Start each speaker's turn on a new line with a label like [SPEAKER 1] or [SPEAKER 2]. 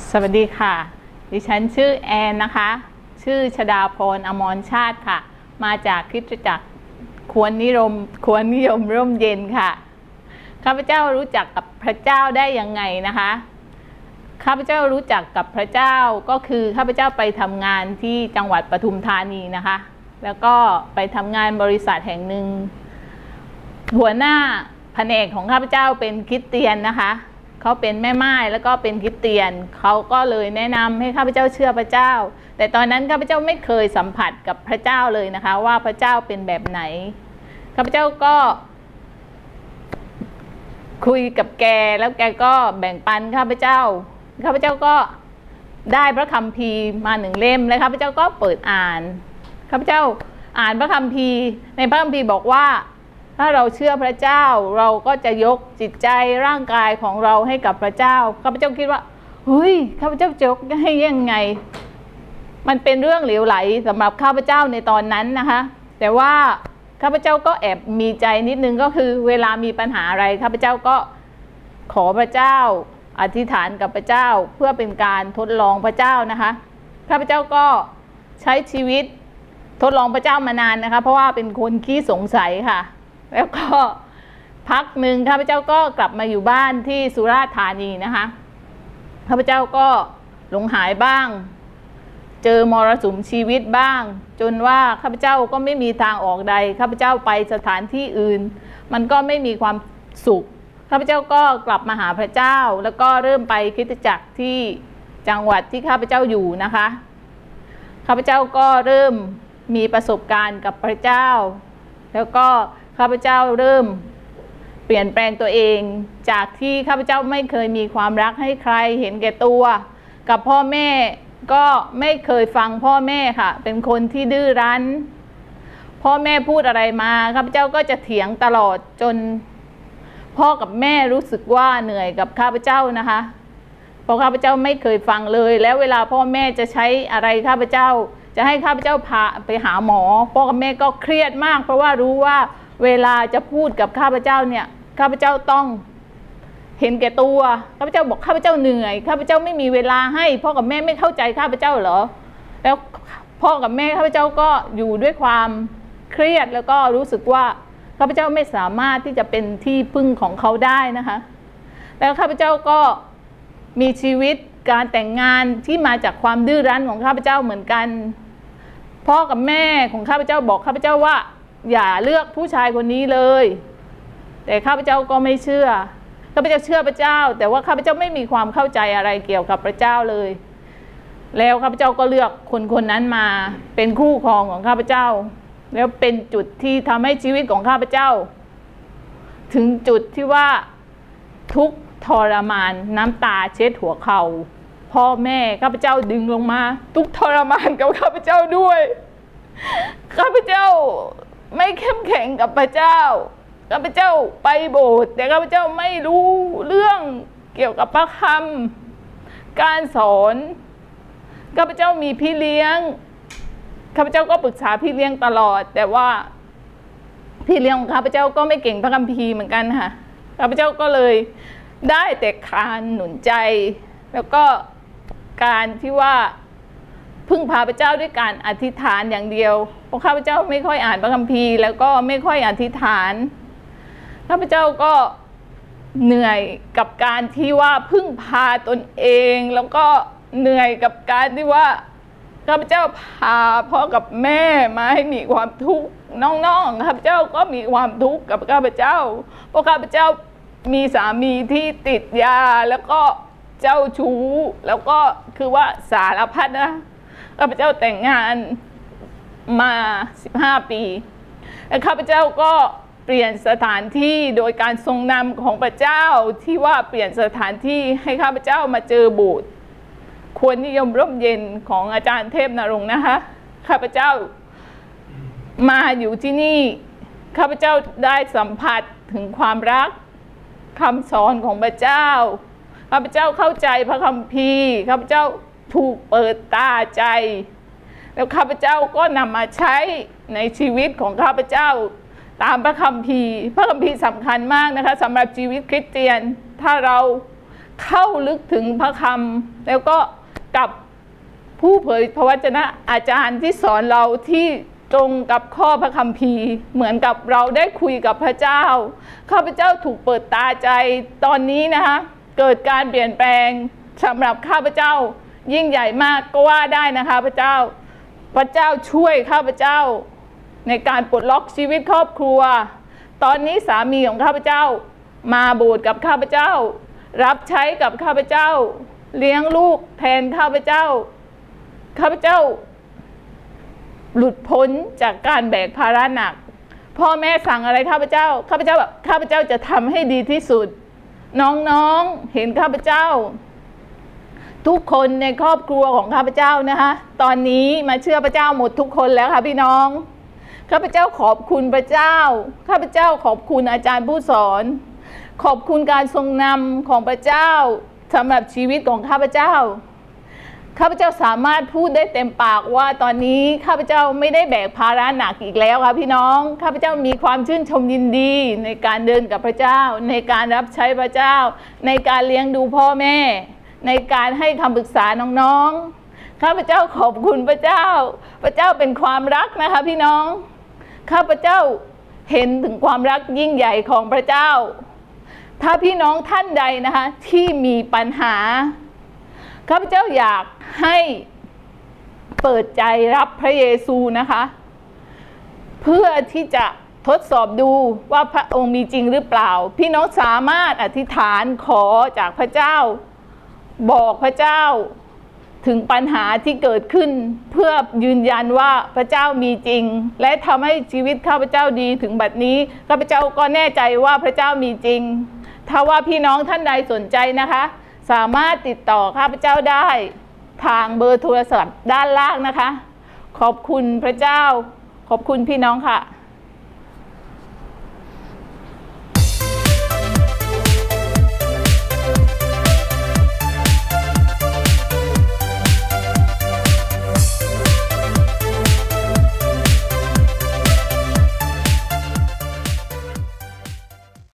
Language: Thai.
[SPEAKER 1] สวัสดีค่ะดิฉันชื่อแอนนะคะชื่อชฎาพรอมรชาติค่ะมาจากคริสตจักรควรนิยมร่มเย็นค่ะข้าพเจ้ารู้จักกับพระเจ้าได้ยังไงนะคะข้าพเจ้ารู้จักกับพระเจ้าก็คือข้าพเจ้าไปทำงานที่จังหวัดปทุมธานีนะคะแล้วก็ไปทำงานบริษัทแห่งหนึ่งหัวหน้าแผนกของข้าพเจ้าเป็นคริสเตียนนะคะเขาเป็นแม่ม่ายแล้วก็เป็นคริสเตียนเขาก็เลยแนะนำให้ข้าพเจ้าเชื่อพระเจ้าแต่ตอนนั้นข้าพเจ้าไม่เคยสัมผัสกับพระเจ้าเลยนะคะว่าพระเจ้าเป็นแบบไหนข้าพเจ้าก็คุยกับแกแล้วแกก็แบ่งปันข้าพเจ้าก็ได้พระคัมภีร์มา1 เล่มแล้วข้าพเจ้าก็เปิดอ่านข้าพเจ้าอ่านพระคัมภีร์ในพระคัมภีร์บอกว่าถ้าเราเชื่อพระเจ้าเราก็จะยกจิตใจร่างกายของเราให้กับพระเจ้าข้าพเจ้าคิดว่าเฮ้ยข้าพเจ้าจะยกให้ยังไงมันเป็นเรื่องเหลวไหลสำหรับข้าพเจ้าในตอนนั้นนะคะแต่ว่าข้าพเจ้าก็แอบมีใจนิดนึงก็คือเวลามีปัญหาอะไรข้าพเจ้าก็ขอพระเจ้าอธิษฐานกับพระเจ้าเพื่อเป็นการทดลองพระเจ้านะคะข้าพเจ้าก็ใช้ชีวิตทดลองพระเจ้ามานานนะคะเพราะว่าเป็นคนขี้สงสัยค่ะแล้วก็พักหนึ่งข้าพเจ้าก็กลับมาอยู่บ้านที่สุราษฎร์ธานีนะคะข้าพเจ้าก็หลงหายบ้างเจอมรสุมชีวิตบ้างจนว่าข้าพเจ้าก็ไม่มีทางออกใดข้าพเจ้าไปสถานที่อื่นมันก็ไม่มีความสุขข้าพเจ้าก็กลับมาหาพระเจ้าแล้วก็เริ่มไปคริสตจักรที่จังหวัดที่ข้าพเจ้าอยู่นะคะข้าพเจ้าก็เริ่มมีประสบการณ์กับพระเจ้าแล้วก็ข้าพเจ้าเริ่มเปลี่ยนแปลงตัวเองจากที่ข้าพเจ้าไม่เคยมีความรักให้ใครเห็นแก่ตัวกับพ่อแม่ก็ไม่เคยฟังพ่อแม่ค่ะเป็นคนที่ดื้อรั้นพ่อแม่พูดอะไรมาข้าพเจ้าก็จะเถียงตลอดจนพ่อกับแม่รู้สึกว่าเหนื่อยกับข้าพเจ้านะคะเพราะข้าพเจ้าไม่เคยฟังเลยแล้วเวลาพ่อแม่จะใช้อะไรข้าพเจ้าจะให้ข้าพเจ้าพาไปหาหมอพ่อกับแม่ก็เครียดมากเพราะว่ารู้ว่าเวลาจะพูดกับข้าพเจ้าเนี่ยข้าพเจ้าต้องเห็นแก่ตัวข้าพเจ้าบอกข้าพเจ้าเหนื่อยข้าพเจ้าไม่มีเวลาให้พ่อกับแม่ไม่เข้าใจข้าพเจ้าเหรอแล้วพ่อกับแม่ข้าพเจ้าก็อยู่ด้วยความเครียดแล้วก็รู้สึกว่าข้าพเจ้าไม่สามารถที่จะเป็นที่พึ่งของเขาได้นะคะแล้วข้าพเจ้าก็มีชีวิตการแต่งงานที่มาจากความดื้อรั้นของข้าพเจ้าเหมือนกันพ่อกับแม่ของข้าพเจ้าบอกข้าพเจ้าว่าอย่าเลือกผู้ชายคนนี้เลยแต่ข้าพเจ้าก็ไม่เชื่อข้าพเจ้าเชื่อพระเจ้าแต่ว่าข้าพเจ้าไม่มีความเข้าใจอะไรเกี่ยวกับพระเจ้าเลยแล้วข้าพเจ้าก็เลือกคนนั้นมาเป็นคู่ครองของข้าพเจ้าแล้วเป็นจุดที่ทำให้ชีวิตของข้าพเจ้าถึงจุดที่ว่าทุกข์ทรมานน้ำตาเช็ดหัวเข่าพ่อแม่ข้าพเจ้าดึงลงมาทุกข์ทรมานกับข้าพเจ้าด้วยข้าพเจ้าไม่เข้มแข็งกับพระเจ้าข้าพเจ้าไปโบสถ์แต่ข้าพเจ้าไม่รู้เรื่องเกี่ยวกับพระคำการสอนข้าพเจ้ามีพี่เลี้ยงข้าพเจ้าก็ปรึกษาพี่เลี้ยงตลอดแต่ว่าพี่เลี้ยงของข้าพเจ้าก็ไม่เก่งพระคัมภีร์เหมือนกันค่ะข้าพเจ้าก็เลยได้แต่คานหนุนใจแล้วก็การที่ว่าพึ่งพาพระเจ้าด้วยการอธิษฐานอย่างเดียวเพราะข้าพเจ้าไม่ค่อยอ่านพระคัมภีร์แล้วก็ไม่ค่อยอธิษฐานข้าพเจ้าก็เหนื่อยกับการที่ว่าพึ่งพาตนเองแล้วก็เหนื่อยกับการที่ว่าข้าพเจ้าพาพ่อกับแม่มาให้มีความทุกข์น้องๆข้าพเจ้าก็มีความทุกข์กับข้าพเจ้าเพราะข้าพเจ้ามีสามีที่ติดยาแล้วก็เจ้าชู้แล้วก็คือว่าสารพัดนะข้าพเจ้าแต่งงานมา15 ปีและข้าพเจ้าก็เปลี่ยนสถานที่โดยการทรงนำของพระเจ้าที่ว่าเปลี่ยนสถานที่ให้ข้าพเจ้ามาเจอโบสถ์ควรนิยมร่มเย็นของอาจารย์เทพนรงค์นะคะข้าพเจ้ามาอยู่ที่นี่ข้าพเจ้าได้สัมผัสถึงความรักคำสอนของพระเจ้าข้าพเจ้าเข้าใจพระคัมภีร์ข้าพเจ้าถูกเปิดตาใจแล้วข้าพเจ้าก็นำมาใช้ในชีวิตของข้าพเจ้าตามพระคัมภีร์สำคัญมากนะคะสำหรับชีวิตคริสเตียนถ้าเราเข้าลึกถึงพระคำแล้วก็กับผู้เผยพระวจนะอาจารย์ที่สอนเราที่ตรงกับข้อพระคัมภีร์เหมือนกับเราได้คุยกับพระเจ้าข้าพเจ้าถูกเปิดตาใจตอนนี้นะคะเกิดการเปลี่ยนแปลงสำหรับข้าพเจ้ายิ่งใหญ่มากก็ว่าได้นะคะพระเจ้าช่วยข้าพเจ้าในการปลดล็อกชีวิตครอบครัวตอนนี้สามีของข้าพเจ้ามาโบสถ์กับข้าพเจ้ารับใช้กับข้าพเจ้าเลี้ยงลูกแทนข้าพเจ้าหลุดพ้นจากการแบกภาระหนักพ่อแม่สั่งอะไรข้าพเจ้าแบบข้าพเจ้าจะทำให้ดีที่สุดน้องๆเห็นข้าพเจ้าทุกคนในครอบครัวของข้าพเจ้านะคะตอนนี้มาเชื่อพระเจ้าหมดทุกคนแล้วค่ะพี่น้องข้าพเจ้าขอบคุณพระเจ้าข้าพเจ้าขอบคุณอาจารย์ผู้สอนขอบคุณการทรงนำของพระเจ้าสำหรับชีวิตของข้าพเจ้าสามารถพูดได้เต็มปากว่าตอนนี้ข้าพเจ้าไม่ได้แบกภาระหนักอีกแล้วค่ะพี่น้องข้าพเจ้ามีความชื่นชมยินดีในการเดินกับพระเจ้าในการรับใช้พระเจ้าในการเลี้ยงดูพ่อแม่ในการให้คำปรึกษาน้องๆข้าพเจ้าขอบคุณพระเจ้าเป็นความรักนะคะพี่น้องข้าพเจ้าเห็นถึงความรักยิ่งใหญ่ของพระเจ้าถ้าพี่น้องท่านใดนะคะที่มีปัญหาข้าพเจ้าอยากให้เปิดใจรับพระเยซูนะคะเพื่อที่จะทดสอบดูว่าพระองค์มีจริงหรือเปล่าพี่น้องสามารถอธิษฐานขอจากพระเจ้าบอกพระเจ้าถึงปัญหาที่เกิดขึ้นเพื่อยืนยันว่าพระเจ้ามีจริงและทำให้ชีวิตข้าพเจ้าดีถึงบัดนี้ข้าพเจ้าก็แน่ใจว่าพระเจ้ามีจริงถ้าว่าพี่น้องท่านใดสนใจนะคะสามารถติดต่อข้าพเจ้าได้ทางเบอร์โทรศัพท์ด้านล่างนะคะขอบคุณพระเจ้าขอบคุณพี่น้องค่ะ